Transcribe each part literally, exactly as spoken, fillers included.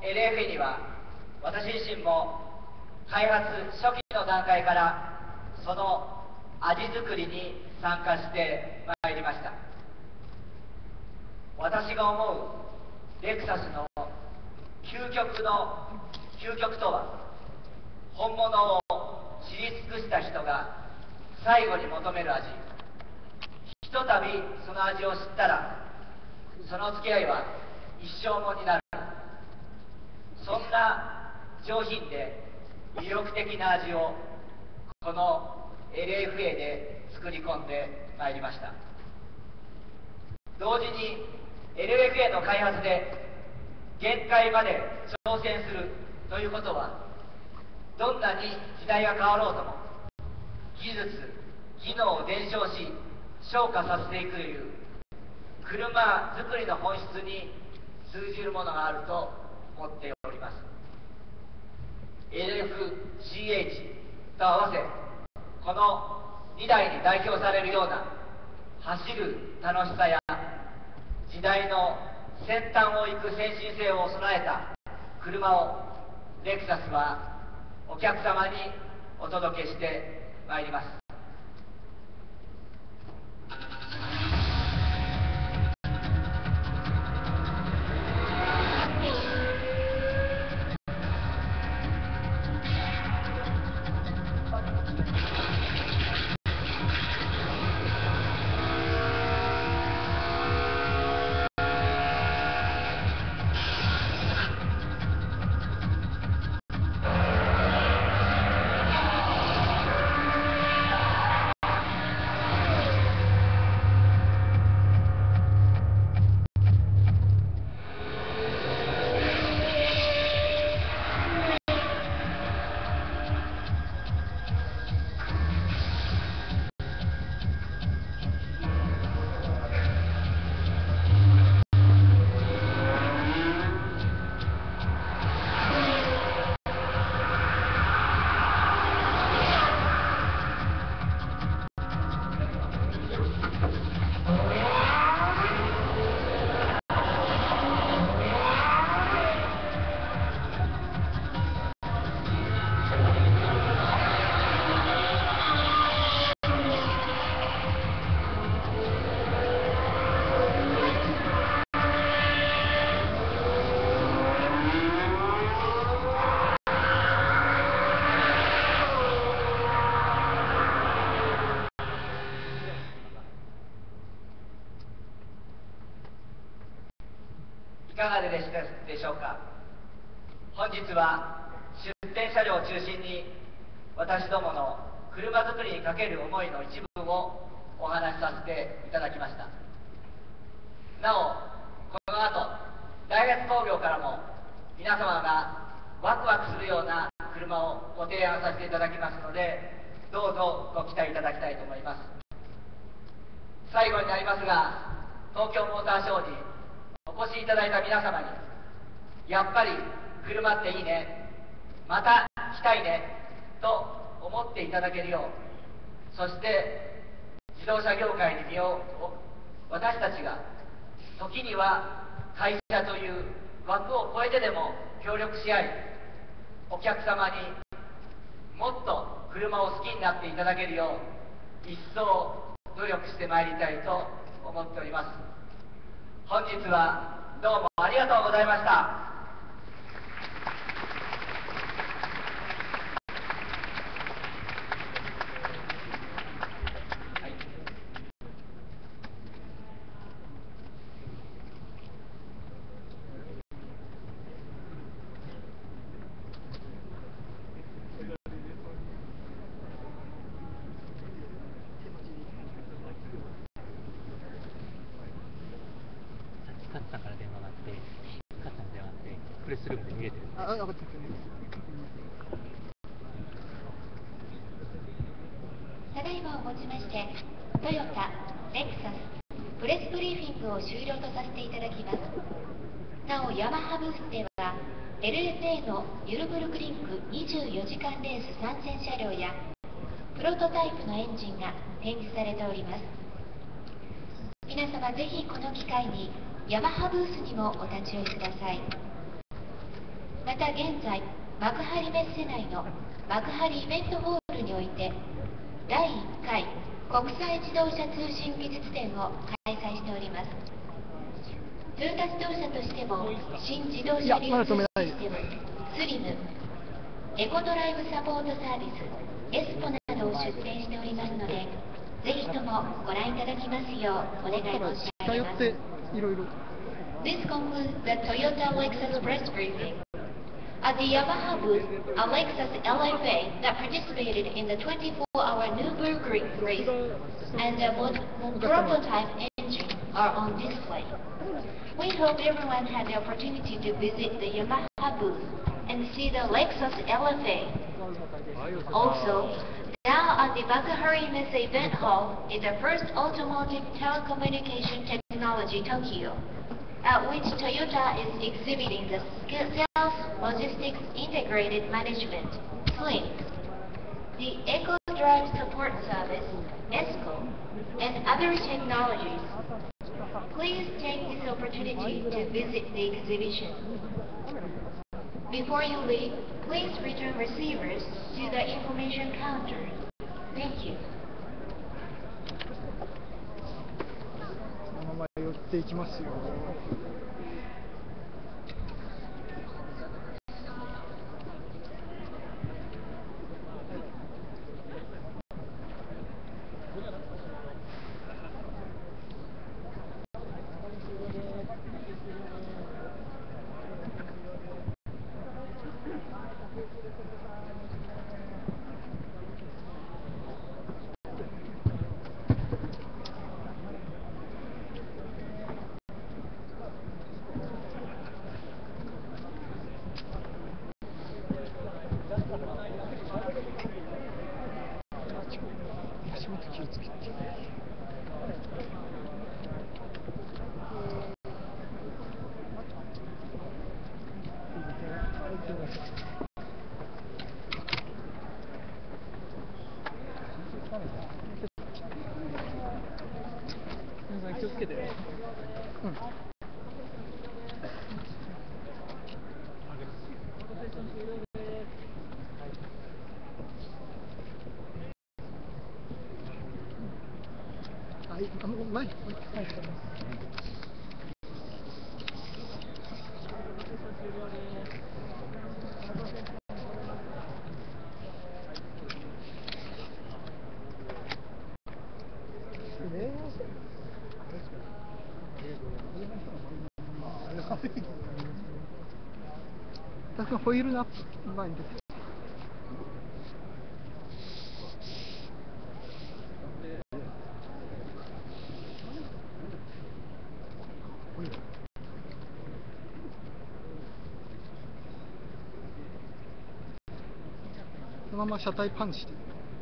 エルエフエー には私自身も開発初期の段階からその味作りに参加してまいりました。私が思うレクサスの究極の究極とは、本物を知り尽くした人が最後に求める味。ひとたびその味を知ったらその付き合いは一生ものになる。そんな上品で魅力的な味をこの エルエフエー で作り込んでまいりました。同時に エルエフエー の開発で限界まで挑戦するということは、どんなに時代が変わろうとも技術、技能を伝承し昇華させていくという車作りの本質に通じるものがあると思っております。 エルエフシーエイチ と合わせ、このにだいに代表されるような走る楽しさや時代の先端を行く先進性を備えた車をレクサスはお客様にお届けしてまいります。いかがでしたでしょうか。本日は出展車両を中心に私どもの車作りにかける思いの一部をお話しさせていただきました。なおこの後大月工業からも皆様がワクワクするような車をご提案させていただきますので、どうぞご期待いただきたいと思います。最後になりますが、東京モーターショーにお越しいただいた皆様に、やっぱり車っていいね、また来たいねと思っていただけるよう、そして自動車業界に身を私たちが時には会社という枠を超えてでも協力し合い、お客様にもっと車を好きになっていただけるよう一層努力してまいりたいと思っております。本日はどうもありがとうございました。 カッターから電話があって、カッターの電話があって、プレスルームで見れてる。あ、分かった。 ただいまをもちまして、トヨタ、レクサス、プレスブリーフィングを終了とさせていただきます。なお、ヤマハブースでは、エルエフエー のユルブルクリンクにじゅうよじかんレース参戦車両や、プロトタイプのエンジンが展示されております。皆様ぜひこの機会にヤマハブースにもお立ち寄りください。 また現在幕張メッセ内の幕張イベントホールにおいてだいいっかい国際自動車通信技術展を開催しております。トヨタ自動車としても新自動車リフトシステムスリム、エコドライブサポートサービスエスポなどを出展しておりますので、ぜひともご覧いただきますようお願い申し上げます。This concludes the Toyota Lexus press briefing. At the Yamaha booth, a Lexus L F A that participated in the twenty-four hour Nürburgring race and a prototype engine are on display. We hope everyone had the opportunity to visit the Yamaha booth and see the Lexus L F A. Also, now at the Bakahari Messe Event Hall is the first automotive telecommunication technology Tokyo, at which Toyota is exhibiting the Sales Logistics Integrated Management, SLIM, the Eco Drive Support Service, ESCO, and other technologies. Please take this opportunity to visit the exhibition. Before you leave, please return receivers to the information counter. Thank you. このまま寄っていきますよ。気をつけて。うん。はい、あの前。はい。確かホイールの前に出てそのまま車体パンして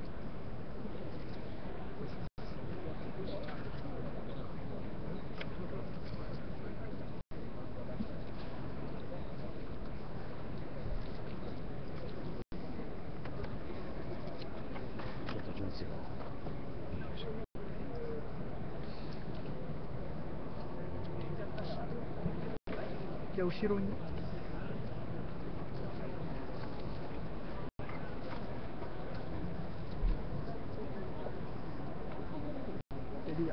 じゃあ後ろにエリア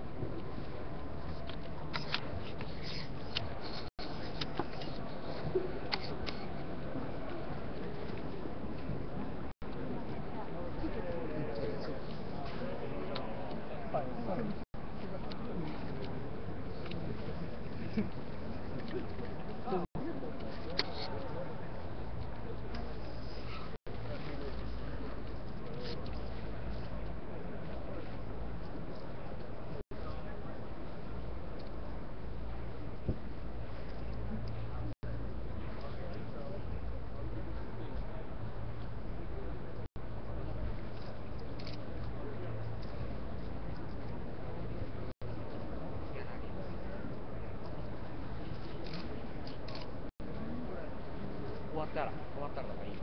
終わったら終わったらとかいいよ。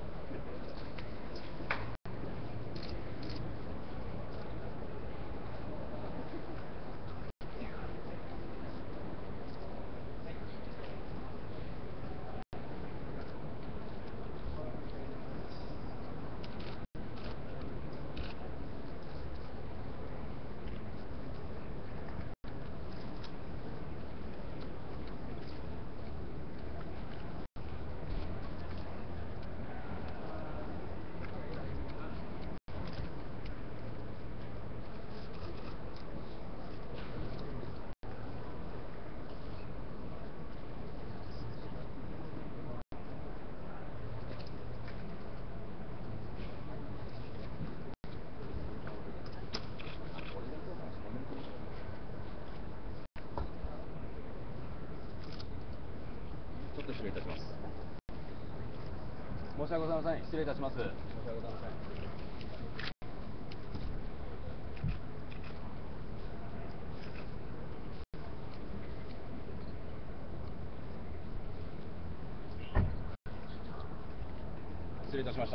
失礼いたします。申し訳ございません。失礼いたします。申し訳ございません。失礼いたしました。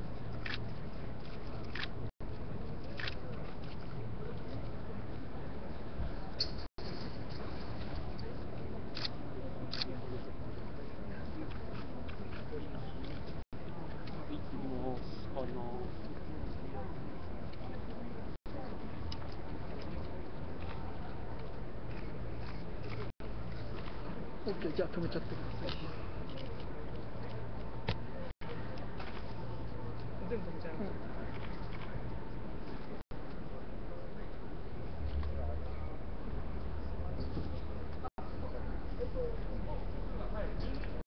オッケー、じゃあ止めちゃってください。全部止めちゃいます。